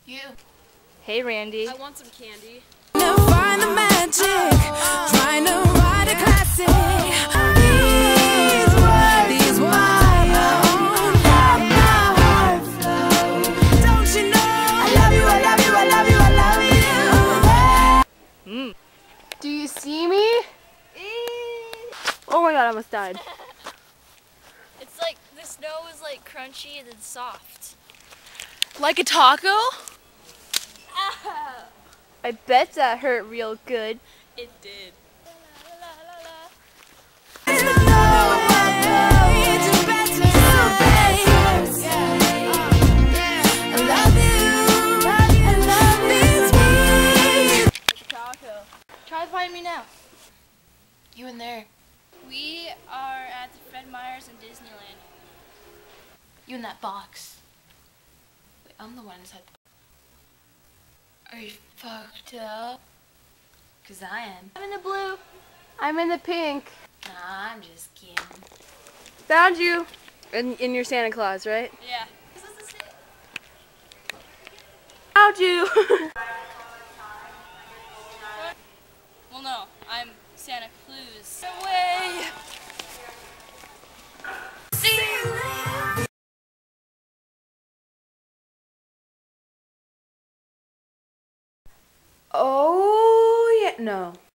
You. Hey, Randy. I want some candy. Find the magic, trying to write a classic. These words have my heart flow. Don't you know? I love you, I love you, I love you, I love you. Do you see me? Oh my god, I almost died. It's like the snow is like crunchy and then soft. Like a taco? I bet that hurt real good. It did. Try to find me now. You in there. We are at the Fred Meyers in Disneyland. You in that box. Wait, I'm the one inside the box. Are you fucked up? 'Cause I am. I'm in the blue. I'm in the pink. Nah, I'm just kidding. Found you. In your Santa Claus, right? Yeah. Found you. Well, no, I'm Santa Claus. Away. Oh, yeah. No.